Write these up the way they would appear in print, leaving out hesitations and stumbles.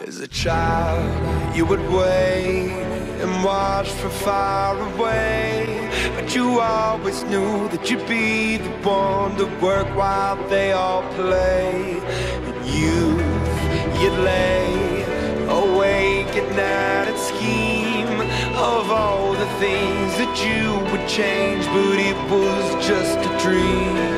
As a child, you would wait and watch from far away, but you always knew that you'd be the one to work while they all play. In youth, you'd lay awake at night and scheme of all the things that you would change, but it was just a dream.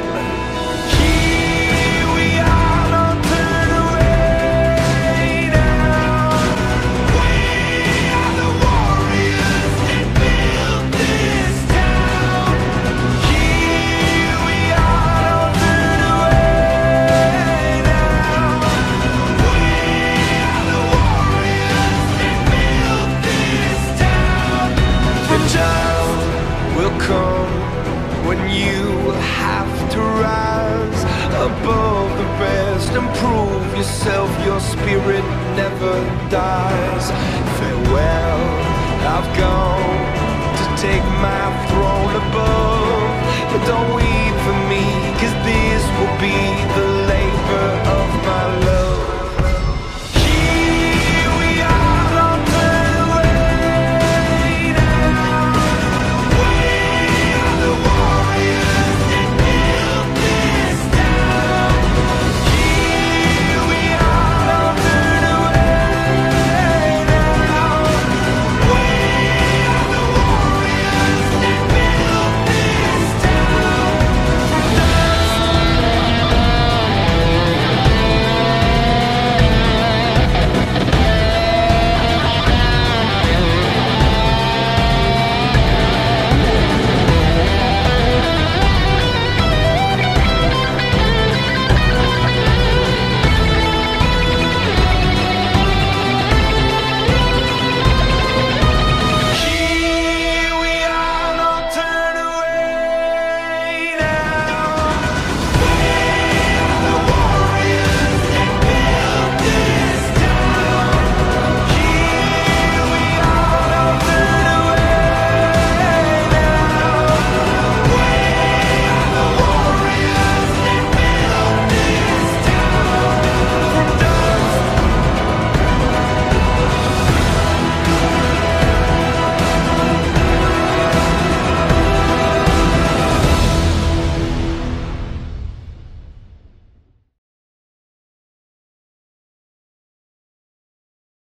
Will come when you have to rise above the rest and prove yourself. Your spirit never dies. Farewell, I've gone to take my throne above, but don't weep for me, 'cause this will be the labor of my love.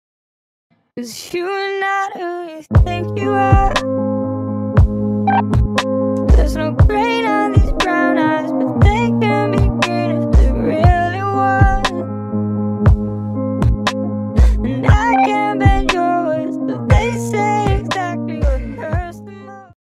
Cause you're not who you think you are.